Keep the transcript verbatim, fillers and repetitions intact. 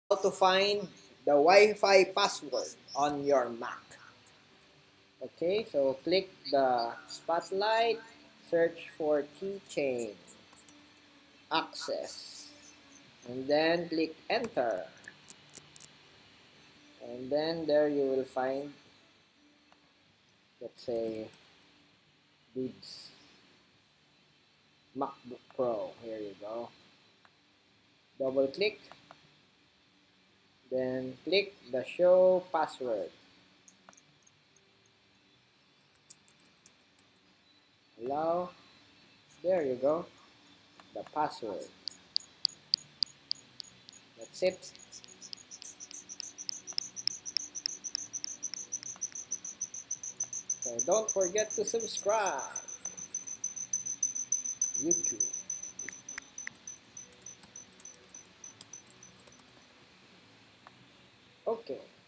how to find the Wi-Fi password on your Mac. Okay, so click the spotlight, search for keychain, access, and then click enter. And then there you will find, let's say, Dudz MacBook Pro. Here you go. Double click, then click the show password. Allow. There you go. The password. That's it. So don't forget to subscribe. YouTube. Okay.